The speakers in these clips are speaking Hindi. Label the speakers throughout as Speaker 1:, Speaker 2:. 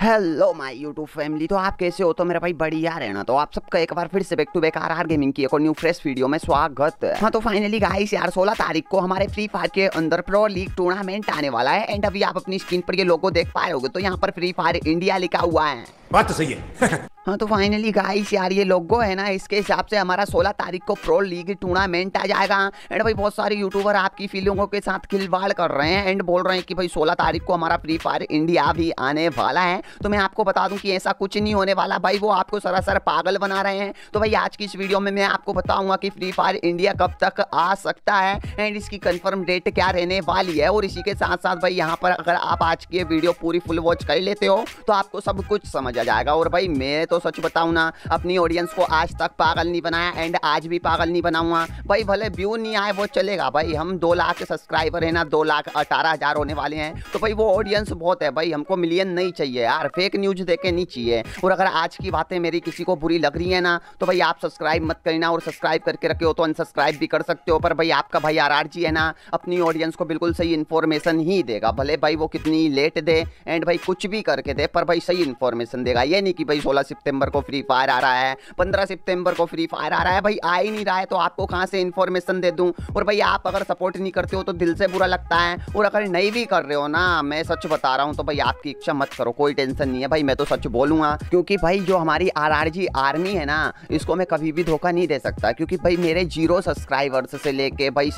Speaker 1: Hello my YouTube family. तो आप कैसे हो? तो मेरा भाई बढ़िया रहना। तो आप सबका एक बार फिर से back to back RR gaming की एक और न्यू फ्रेश वीडियो में स्वागत है। हाँ, तो फाइनली गाइस यार 16 तारीख को हमारे फ्री फायर के अंदर प्रो लीग टूर्नामेंट आने वाला है। एंड अभी आप अपनी स्क्रीन पर ये लोगो देख पा रहे होगे, तो यहाँ पर फ्री फायर इंडिया लिखा हुआ है।
Speaker 2: बात तो सही है।
Speaker 1: हाँ, तो फाइनली गाइस यार ये लोगो है ना, इसके हिसाब से हमारा 16 तारीख को प्रो लीग टूर्नामेंट आ जाएगा। एंड भाई बहुत सारे यूट्यूबर आपकी फीलिंगों के साथ खिलवाड़ कर रहे हैं एंड बोल रहे हैं कि भाई 16 तारीख को हमारा फ्री फायर इंडिया भी आने वाला है। तो मैं आपको बता दूं कि ऐसा कुछ नहीं होने वाला भाई, वो आपको सरासर पागल बना रहे हैं। तो भाई आज की इस वीडियो में मैं आपको बताऊंगा कि फ्री फायर इंडिया कब तक आ सकता है एंड इसकी कंफर्म डेट क्या रहने वाली है। और इसी के साथ साथ भाई यहाँ पर अगर आप आज की वीडियो पूरी फुल वॉच कर लेते हो तो आपको सब कुछ समझ आ जाएगा। और भाई मैं तो सच बताऊं ना, अपनी ऑडियंस को आज तक पागल नहीं बनाया एंड आज भी पागल नहीं बनाऊंगा भाई। भले व्यू नहीं आए वो चलेगा भाई, हम 2 लाख सब्सक्राइबर है ना, 2,18,000 होने वाले हैं। तो भाई वो ऑडियंस बहुत है भाई, हमको मिलियन नहीं चाहिए यार, फेक न्यूज देके नहीं चाहिए। और अगर आज की बातें मेरी किसी को बुरी लग रही है ना, तो भाई आप सब्सक्राइब मत करना, और सब्सक्राइब करके रखे हो तो अनसब्सक्राइब भी कर सकते हो। पर भाई आपका भाई आरआरजी है ना, अपनी ऑडियंस को बिल्कुल सही इन्फॉर्मेशन ही देगा। भले भाई वो कितनी लेट दे एंड भाई कुछ भी करके दे, पर भाई सही इन्फॉर्मेशन देगा। ये नहीं कि भाई 16 सितंबर को फ्री फायर आ रहा है, 15 सितंबर को फ्री फायर आ रहा है, भाई आ ही नहीं रहा है तो आपको कहां से इन्फॉर्मेशन दे दूं। और भाई आप अगर सपोर्ट नहीं करते हो तो दिल से बुरा लगता है, और अगर नहीं भी कर रहे हो ना, मैं सच बता रहा हूं, तो भाई आपकी इच्छा मत करो, कोई टेंशन नहीं है भाई, मैं तो सच बोलूंगा। क्योंकि भाई जो हमारी आरआरजी आर्मी है ना, इसको मैं कभी भी धोखा नहीं दे सकता। क्योंकि भाई मेरे 0 सब्सक्राइबर्स से लेके भाई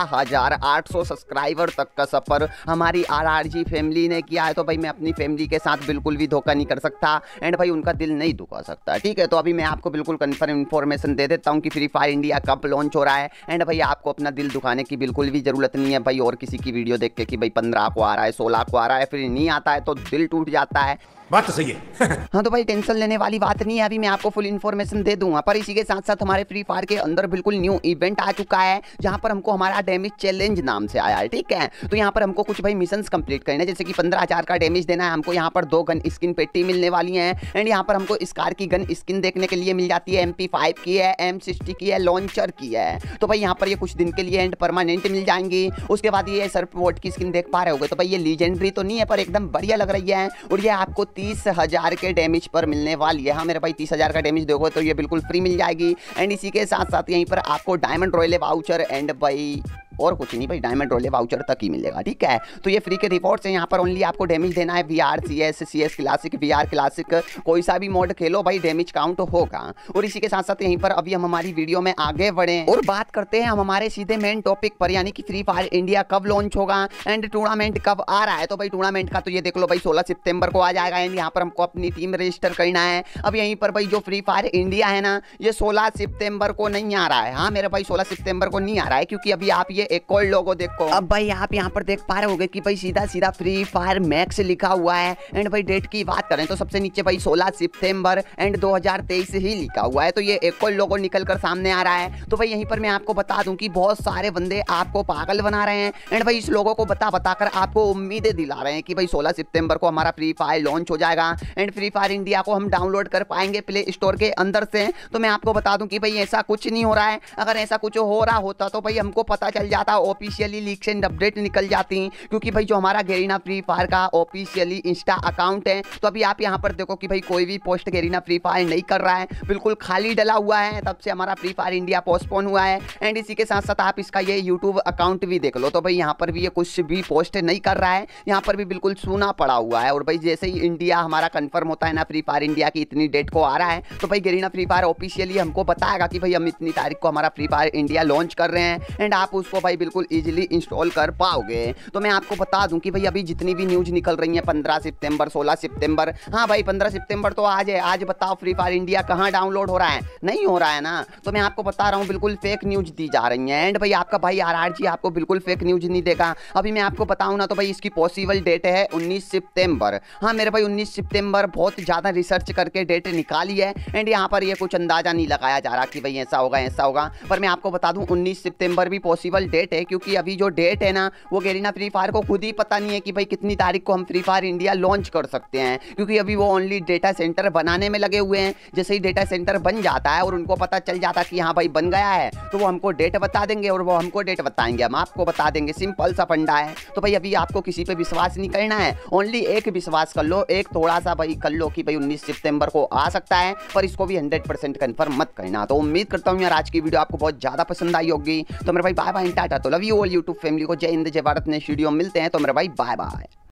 Speaker 1: 17,800 सब्सक्राइबर तक का सफर हमारी आरआरजी फैमिली ने किया है। तो भाई मैं अपनी फैमिली के साथ बिल्कुल भी धोखा नहीं कर सकता एंड भाई उनका दिल नहीं दुखा सकता, ठीक है। तो अभी मैं आपको बिल्कुल कंफर्म इन्फॉर्मेशन दे देता हूं कि फ्री फायर इंडिया कब लॉन्च हो रहा है। एंड भाई आपको अपना दिल दुखाने की बिल्कुल भी जरूरत नहीं है भाई, और किसी की वीडियो देख के कि भाई 15 को आ रहा है, 16 को आ रहा है, फिर नहीं आता है तो दिल टूट जाता है।
Speaker 2: बात तो सही है।
Speaker 1: हाँ, तो भाई टेंशन लेने वाली बात नहीं है, अभी मैं आपको फुल इन्फॉर्मेशन दे दूंगा। पर इसी के साथ साथ हमारे फ्री फायर के अंदर बिल्कुल न्यू इवेंट आ चुका है, जहां पर हमको हमारा डैमेज चैलेंज नाम से आया है, ठीक है। तो यहाँ पर हमको कुछ भाई मिशंस कंप्लीट करने, जैसे कि 15,000 का डैमेज देना है हमको। यहाँ पर 2 गन स्किन पेटी मिलने वाली है एंड यहाँ पर हमको स्कार की गन स्किन देखने के लिए मिल जाती है, MP5 की है, M60 की है, लॉन्चर की है। तो भाई यहाँ पर ये कुछ दिन के लिए एंड परमानेंट मिल जाएंगी। उसके बाद ये सर्पवॉट की स्किन देख पा रहे होगे, तो भाई ये लीजेंडरी तो नहीं है पर एकदम बढ़िया लग रही है, और ये आपको 30,000 के डैमेज पर मिलने वाली है। हाँ मेरे भाई 30,000 का डैमेज दोगे तो ये बिल्कुल फ्री मिल जाएगी। एंड इसी के साथ साथ यहीं पर आपको डायमंड रॉयल वाउचर एंड भाई और कुछ नहीं भाई, डायमंड रोले वाउचर तक ही मिलेगा, ठीक है। तो ये फ्री के रिवॉर्ड्स हैं, यहाँ पर ओनली आपको डैमेज देना है। VR CS classic, VR classic, कोई सा भी मोड खेलो भाई डैमेज काउंट होगा। और इसी के साथ साथ यहीं पर अभी हम हमारी वीडियो में आगे बढ़े और बात करते हैं हम हमारे सीधे मेन टॉपिक पर, यानी कि फ्री फायर इंडिया कब लॉन्च होगा एंड टूर्नामेंट कब आ रहा है। तो भाई टूर्नामेंट का तो ये देख लो भाई 16 सितंबर को आ जाएगा एंड यहाँ पर हमको अपनी टीम रजिस्टर करना है। अब यहीं पर भाई जो फ्री फायर इंडिया है ना, ये 16 सितंबर को नहीं आ रहा है। हाँ मेरे भाई 16 सितंबर को नहीं आ रहा है, क्योंकि अभी आप ये एक और लोगो देखो। अब भाई आप यहाँ पर देख पा रहे होगे कि भाई सीधा सीधा फ्री फायर मैक्स लिखा हुआ है। एंड भाई डेट की बात करें तो सबसे नीचे भाई 16 सितंबर एंड 2023 ही लिखा हुआ है। तो ये एक और लोगो निकल कर सामने आ रहा है। तो भाई यहीं पर मैं आपको बता दूं कि बहुत सारे बंदे आपको पागल बना रहे हैं एंड भाई इस लोगों को बताकर आपको उम्मीदें दिला रहे हैं कि भाई 16 सितंबर को हमारा फ्री फायर लॉन्च हो जाएगा एंड फ्री फायर इंडिया को हम डाउनलोड कर पाएंगे प्ले स्टोर के अंदर से। तो मैं आपको बता दूं कि भाई ऐसा कुछ नहीं हो रहा है। अगर ऐसा कुछ हो रहा होता तो भाई हमको पता चल जाता, ऑफिशियली लीक्स एंड अपडेट निकल जाती हैं। क्योंकि भाई जो हमारा गेरीना फ्री फायर का ऑफिशियली इंस्टा अकाउंट है, तो अभी आप यहाँ पर देखो कि भाई कोई भी पोस्ट गेरीना फ्री फायर नहीं कर रहा है, बिल्कुल खाली डला हुआ है। तब से हमारा फ्री फायर इंडिया पोस्टपोन हुआ है। एंड इसी के साथ साथ आप इसका ये यूट्यूब अकाउंट भी देख लो, तो भाई यहाँ पर भी ये कुछ भी पोस्ट नहीं कर रहा है, यहाँ पर भी बिल्कुल सूना पड़ा हुआ है। और भाई जैसे ही इंडिया हमारा कंफर्म होता है ना, फ्री फायर इंडिया की इतनी डेट को आ रहा है, तो भाई गेरीना फ्री फायर ऑफिशियली हमको बताएगा कि भाई हम इतनी तारीख को हमारा फ्री फायर इंडिया लॉन्च कर रहे हैं एंड आप उसको भाई बिल्कुल इजीली इंस्टॉल कर पाओगे। तो मैं आपको बता दूं कि भाई अभी जितनी भी न्यूज निकल रही है 15 सितंबर 16 सितंबर, हाँ भाई 15 सितंबर तो आज है, आज बताओ फ्री फायर इंडिया कहाँ डाउनलोड हो रहा है? नहीं हो रहा है ना। तो मैं आपको बता रहा हूँ बिल्कुल फेक न्यूज दी जा रही है एंड भाई आपका भाई आरआरजी आपको बिल्कुल फेक न्यूज नहीं देगा। अभी मैं आपको बताऊँ ना, तो भाई इसकी पॉसिबल डेट है 19 सितंबर। हाँ मेरे भाई 19 सितंबर बहुत ज़्यादा रिसर्च करके डेट निकाली है एंड यहाँ पर ये कुछ अंदाजा नहीं लगाया जा रहा कि भाई ऐसा होगा ऐसा होगा। पर मैं आपको बता दूँ 19 सितंबर भी पॉसिबल डेट है, क्योंकि अभी जो डेट है ना वो गैरीना फ्री फायर को खुद ही पता नहीं है कि भाई कितनी तारीख को हम फ्री फायर इंडिया लॉन्च कर सकते हैं, क्योंकि अभी वो ओनली डेटा सेंटर बनाने में लगे हुए हैं। जैसे ही डेटा सेंटर बन जाता है और उनको पता चल जाता कि हाँ भाई बन गया है, तो वो हमको डेट बता देंगे और वो हमको डेट बताएंगे, हम आपको बता देंगे। सिंपल सा फंडा है। तो भाई अभी आपको किसी पे विश्वास नहीं करना है, ओनली एक विश्वास कर लो, एक थोड़ा सा भाई कर लो कि भाई 19 सितंबर को आ सकता है, पर इसको भी 100% कंफर्म मत करना। तो उम्मीद करता हूँ यार आज की वीडियो आपको बहुत ज्यादा पसंद आई होगी। तो मेरे भाई बाय बाय, टाटा। तो love you all YouTube family को, जय हिंद जय भारत। नेक्स्ट वीडियो मिलते हैं। तो मेरे भाई बाय बाय।